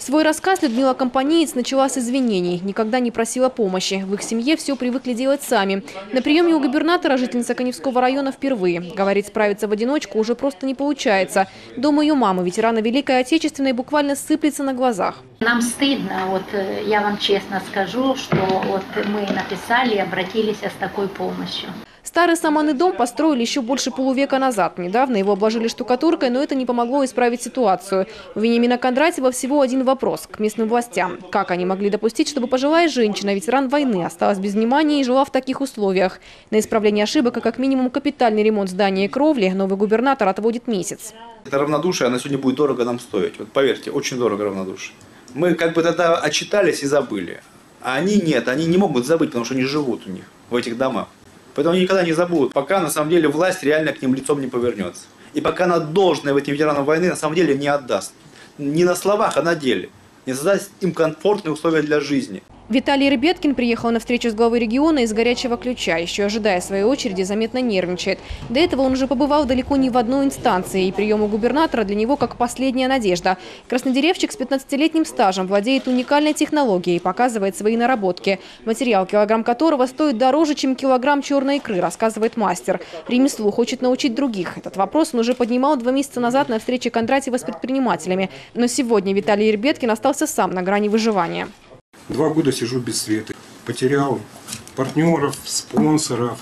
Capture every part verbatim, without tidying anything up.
Свой рассказ Людмила Компаниец начала с извинений. Никогда не просила помощи. В их семье все привыкли делать сами. На приеме у губернатора жительница Каневского района впервые. Говорит, справиться в одиночку уже просто не получается. Дом ее мамы, ветерана Великой Отечественной, буквально сыплется на глазах. Нам стыдно, вот я вам честно скажу, что вот мы написали и обратились с такой помощью. Старый саманный дом построили еще больше полувека назад. Недавно его обложили штукатуркой, но это не помогло исправить ситуацию. У Вениамина Кондратьева всего один вопрос к местным властям. Как они могли допустить, чтобы пожилая женщина, ветеран войны, осталась без внимания и жила в таких условиях? На исправление ошибок, а как минимум капитальный ремонт здания и кровли, новый губернатор отводит месяц. Это равнодушие, оно сегодня будет дорого нам стоить. Вот поверьте, очень дорого равнодушие. Мы как бы тогда отчитались и забыли. А они нет, они не могут забыть, потому что они живут у них, в этих домах. Поэтому они никогда не забудут, пока на самом деле власть реально к ним лицом не повернется. И пока она должное в этим ветеранам войны на самом деле не отдаст. Не на словах, а на деле. Не создаст им комфортные условия для жизни. Виталий Ребеткин приехал на встречу с главой региона из горячего ключа. Еще ожидая своей очереди, заметно нервничает. До этого он уже побывал далеко не в одной инстанции. И прием у губернатора для него как последняя надежда. Краснодеревщик с пятнадцатилетним стажем владеет уникальной технологией и показывает свои наработки. Материал, килограмм которого стоит дороже, чем килограмм черной икры, рассказывает мастер. Ремеслу хочет научить других. Этот вопрос он уже поднимал два месяца назад на встрече Кондратьева с предпринимателями. Но сегодня Виталий Ребеткин остался сам на грани выживания. Два года сижу без света. Потерял партнеров, спонсоров,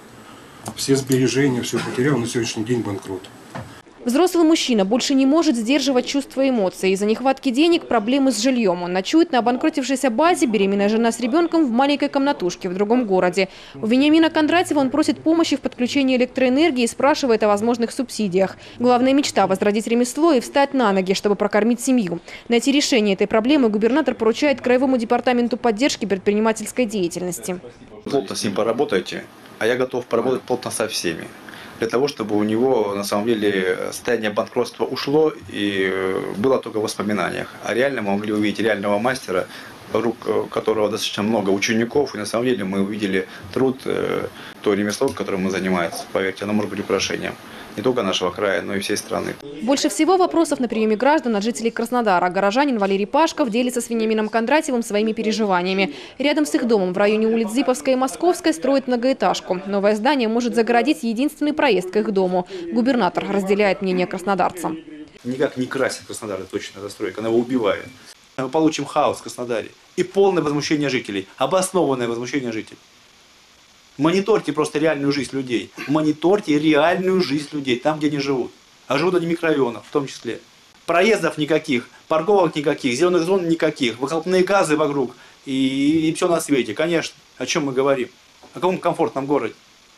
все сбережения, все потерял. На сегодняшний день банкрот. Взрослый мужчина больше не может сдерживать чувства и эмоций. Из-за нехватки денег проблемы с жильем. Он ночует на обанкротившейся базе, беременная жена с ребенком в маленькой комнатушке в другом городе. У Вениамина Кондратьева он просит помощи в подключении электроэнергии и спрашивает о возможных субсидиях. Главная мечта – возродить ремесло и встать на ноги, чтобы прокормить семью. Найти решение этой проблемы губернатор поручает Краевому департаменту поддержки предпринимательской деятельности. Плотно с ним поработайте, а я готов поработать плотно со всеми. Для того, чтобы у него, на самом деле, состояние банкротства ушло и было только в воспоминаниях. А реально мы могли увидеть реального мастера, рук которого достаточно много учеников. И на самом деле мы увидели труд, то ремесло, которым мы занимаемся. Поверьте, оно может быть украшением не только нашего края, но и всей страны. Больше всего вопросов на приеме граждан от жителей Краснодара. Горожанин Валерий Пашков делится с Вениамином Кондратьевым своими переживаниями. Рядом с их домом в районе улиц Зиповской и Московской строят многоэтажку. Новое здание может загородить единственный проезд к их дому. Губернатор разделяет мнение краснодарца. Никак не красит Краснодар точно застройка, она его убивает. Мы получим хаос в Краснодаре и полное возмущение жителей, обоснованное возмущение жителей. Мониторьте просто реальную жизнь людей. Мониторьте реальную жизнь людей, там, где они живут. А живут они в микрорайонах в том числе. Проездов никаких, парковок никаких, зеленых зон никаких, выхлопные газы вокруг и, и все на свете. Конечно, о чем мы говорим? О каком комфортном городе?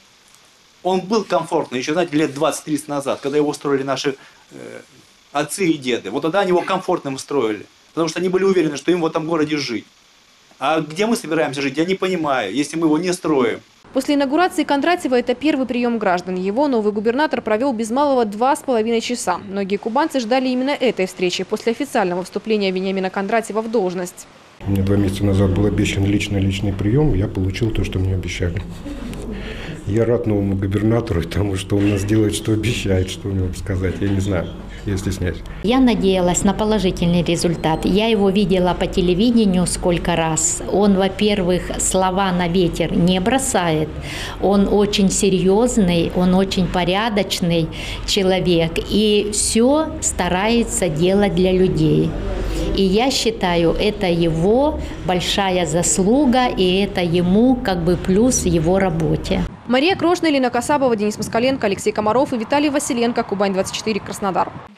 Он был комфортный еще, знаете, лет двадцать-тридцать назад, когда его строили наши э, отцы и деды. Вот тогда они его комфортным строили, потому что они были уверены, что им в этом городе жить. А где мы собираемся жить, я не понимаю, если мы его не строим. После инаугурации Кондратьева это первый прием граждан. Его новый губернатор провел без малого два с половиной часа. Многие кубанцы ждали именно этой встречи после официального вступления Вениамина Кондратьева в должность. Мне два месяца назад был обещан личный личный прием, я получил то, что мне обещали. Я рад новому губернатору, потому что он нас делает, что обещает, что у него сказать, я не знаю. Я стесняюсь. Я надеялась на положительный результат. Я его видела по телевидению сколько раз. Он, во-первых, слова на ветер не бросает. Он очень серьезный, он очень порядочный человек. И все старается делать для людей. И я считаю, это его большая заслуга, и это ему как бы плюс в его работе. Мария Крошна, Елена Касабова, Денис Москаленко, Алексей Комаров и Виталий Василенко. Кубань двадцать четыре, Краснодар.